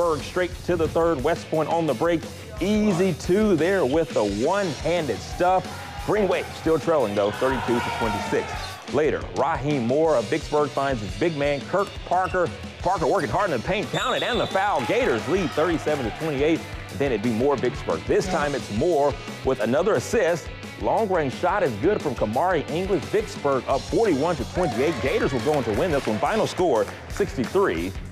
Vicksburg straight to the third. West Point on the break. Easy two there with the one-handed stuff. Green Wave still trailing, though, 32-26. Later, Raheem Moore of Vicksburg finds his big man, Kirk Parker. Parker working hard in the paint, counted, and the foul. Gators lead 37-28. Then it'd be Moore Vicksburg. This time it's Moore with another assist. Long-range shot is good from Kamari English. Vicksburg up 41-28. Gators will go on to win this one. Final score, 63-56.